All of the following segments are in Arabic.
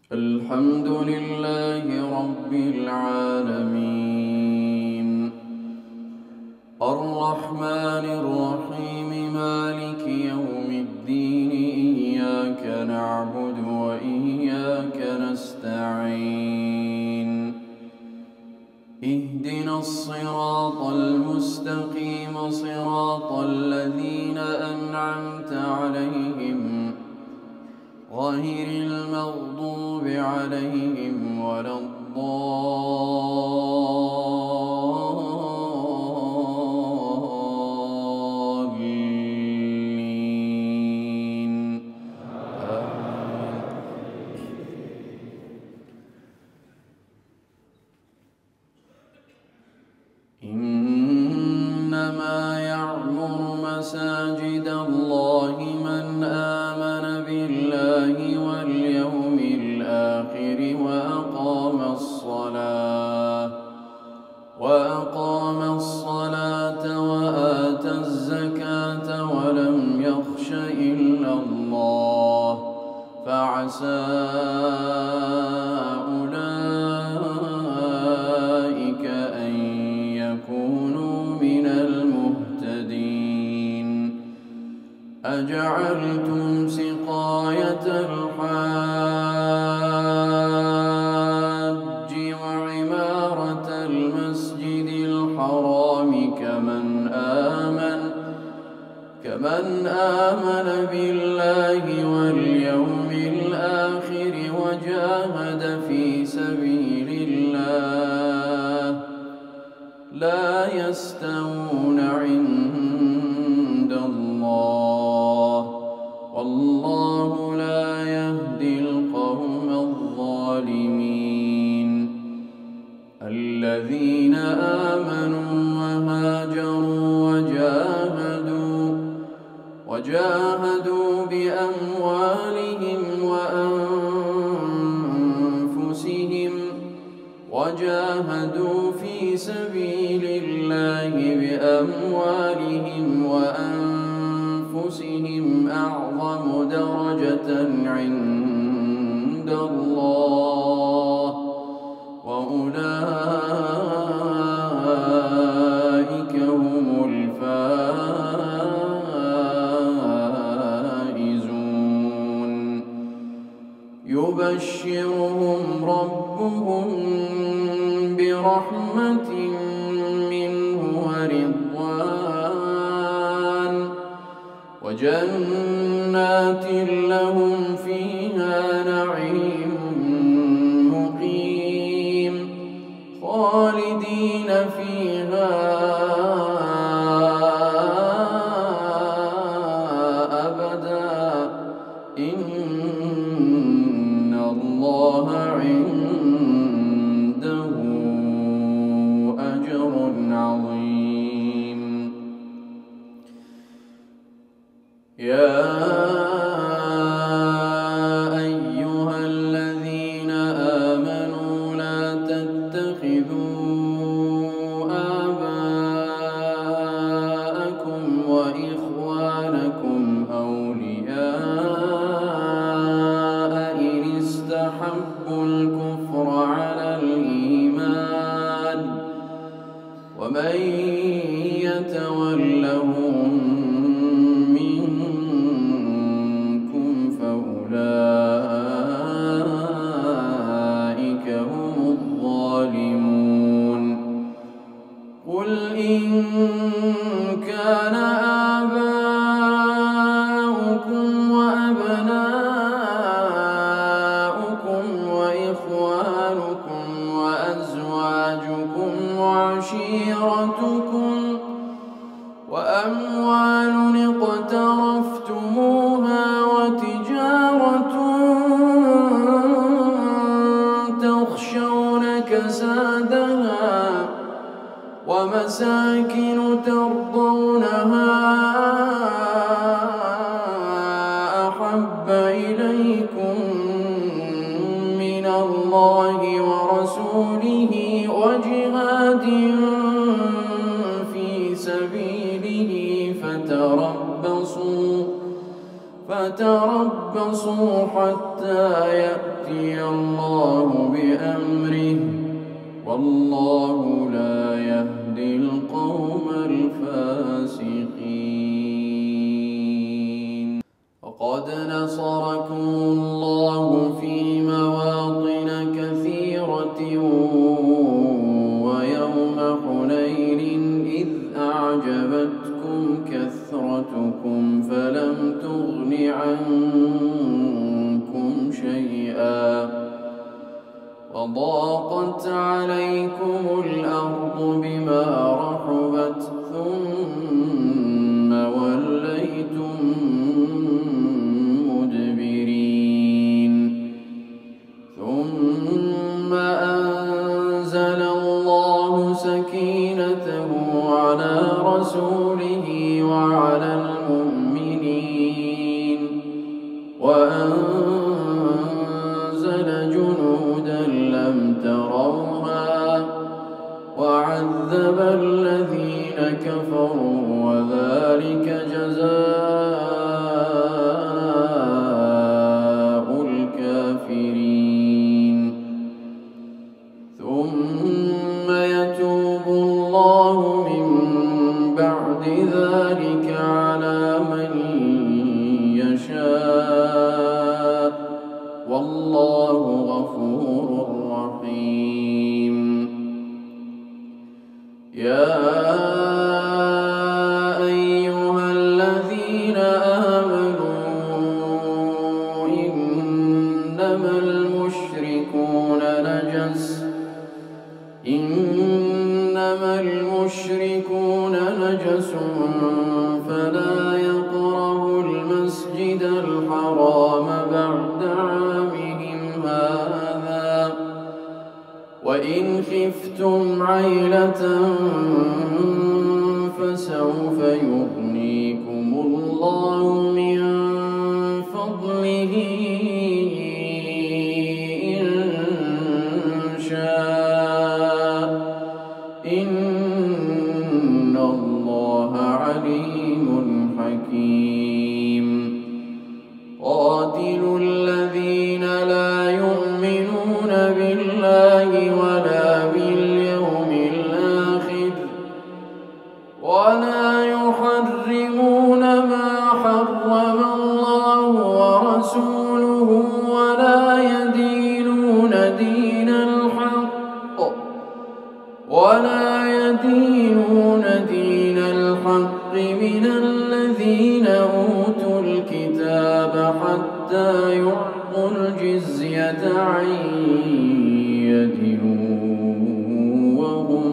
الحمد لله رب العالمين الرحمن الرحيم مالك يوم الدين إياك نعبد وإياك نستعين اهدنا الصراط المستقيم صراط الذين أنعمت عليهم غير المغضوب عليهم ولا الضالين إنما يعمر مساجد الله من آمن بالله واليوم الآخر وأقام الصلاة وآتى الزكاة ولم يخش إلا الله فعسى أولئك أن يكونوا من المهتدين أجعلتم سقاية الحاج وعمارة المسجد الحرام كمن آمن بالله واليوم الآخر وجاهد في سبيل الله لا يستوون عند الله والله لا يهدي القوم الظالمين الذين آمنوا وهاجروا وجاهدوا بأموالهم وأنفسهم وجاهدوا في سبيل الله بأموالهم وأنفسهم أعظم درجة عند الله وأولئك هم الفائزون يبشرهم ربهم برحمة منه ورضوان وجنات لهم فيها نعيم مقيم خالدين فيها أبدا إن الله عنده أجر عظيم يا أيها الذين آمنوا لا تتخذوا آباءكم وإخوانكم أولياء إن استحبوا الكفر على الإيمان ومن يتولهم منكم فأولئك هم الظالمون قل إن كان آباؤكم وأبناؤكم وإخوانكم وأزواجكم وعشيرتكم وأموال اقترفتموها وتجارة تخشون كسادها ومساكن ترضونها أحب إليكم من الله ورسوله وجهاد في سبيله فتربصوا حتى حتى يأتي الله بأمره والله لا يهدي القوم الفاسقين. وقد نصركم الله في مواطن كثيرة ويوم حنين إذ أعجبتكم كثرتكم فلم تغن عنكم شيئا وضاقت عليكم الأرض بما رحبت ثم وليتم مدبرين. ثم أنزل الله سكينته على رسوله وعلى المؤمنين وأنزل جنودا لم تروها وعذب الذين كفروا وذلك جزاء الكافرين. ثم يتوب الله من بعد ذلك على من يشاء والله غفور رحيم. يا أيها الذين آمنوا إنما المشركون نجس فلا يقربوا المسجد الحرام بعد عامهم هذا وإن خفتم عيلة فسوف يغنيكم الله من فضله إن شاء إن الله عليم حكيم. قاتلوا الذين لا يؤمنون بالله ولا باليوم الآخر ولا يحرمون ما حرم الله ورسوله ولا يدينون دين الحق من الذين أوتوا الكتاب حتى يعطوا الجزية عن يد وهم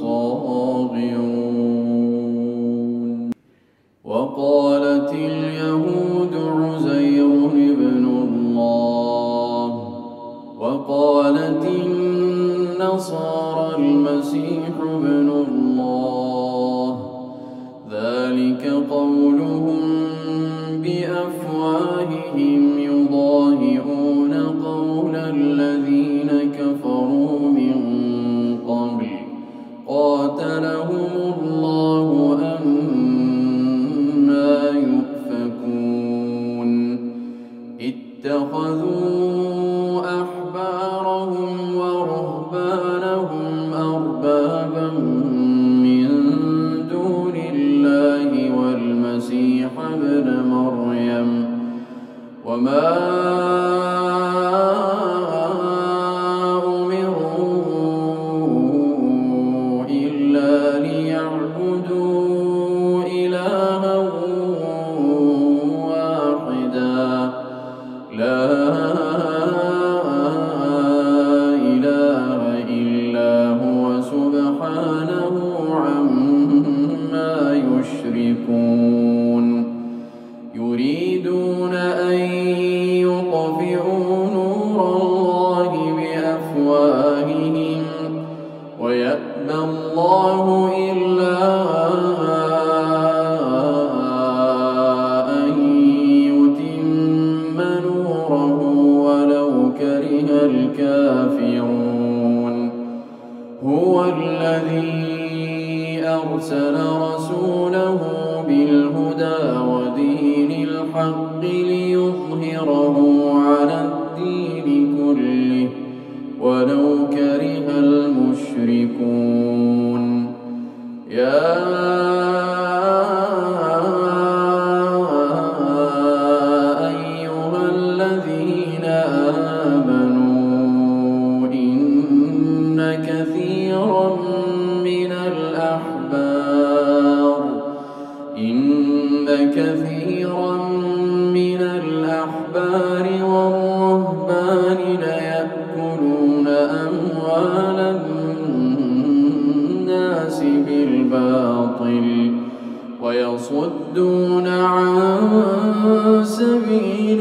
صاغرون. وقالت اليهود عزير ابن الله وقالت النصارى المسيح ابن الله ذلك قولهم بأفواههم يضاهئون قول الذين كفروا من قبل قاتلهم الله أنى يؤفكون. اتخذوا أحبارهم ورهبانهم أربابا من دون الله والمسيح ابن مريم وما أمروا إلا ليعبدوا إلها واحدا لا إله إلا هو سبحانه عما يشركون. يريدون أن يطفئوا نور الله بأفواههم ويأبى الله إلا أن يتم نوره ولو كره الكافرون. هو الذي أرسل رسوله بالهدى ودين الحق ليظهره على كله ولو كره المشركون. يا أيها الذين آمنوا إن كثيرا من الأحبار والرهبان ليأكلون أموال الناس بالباطل ويصدون عن سبيل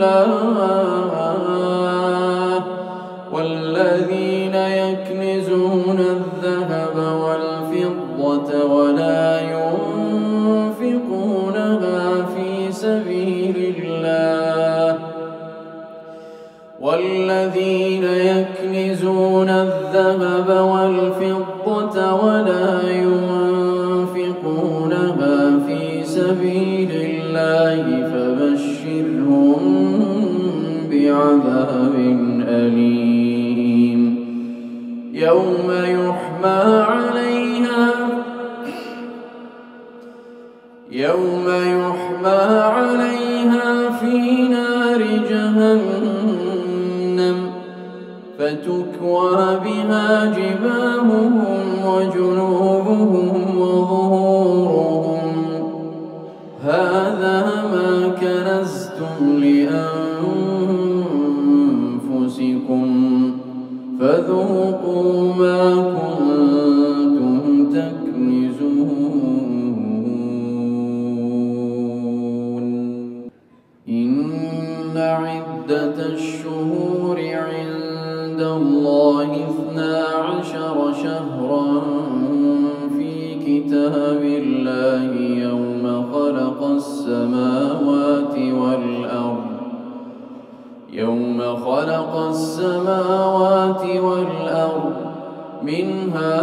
الله. والذين يكنزون الذهب والفضة ولا ينفقونها في سبيل الله فبشرهم بعذاب أليم. يوم يحمى عليها في نار جهنم فتكوى بها جباههم وجنوبهم وظهورهم هذا ما كنزتم لأنفسكم فذوقوا ما كنتم تكنزون. إن عدة الشهور عند الله 12 شهرا في كتاب الله يوم خلق السماوات والأرض منها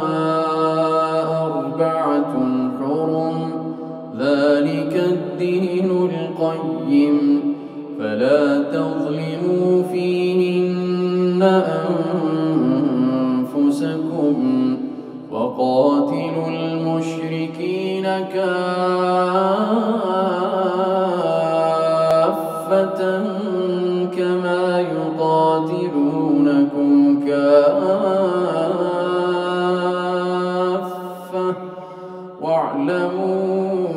4 حرم ذلك الدين القيم فلا تظلموا فيهن أنفسكم وقاتلوا المشركين كافة كما يقاتلونكم كافة واعلموا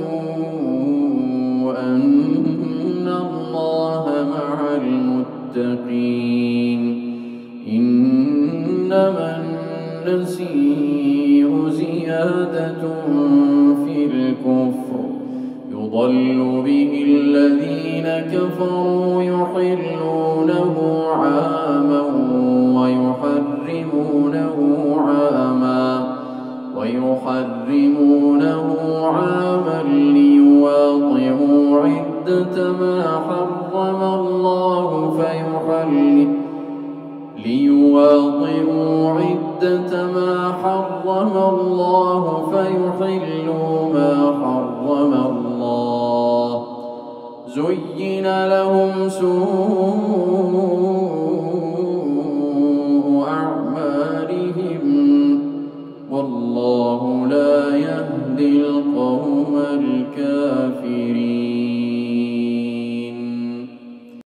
أن الله مع المتقين. إنما النسيء زيادة في الكفر يضل به الذين كفروا يحلونه عاما ويحرمونه عاما ليواطئوا عدة ما حرم الله فيحلوا ما حرم الله. زين لهم سوء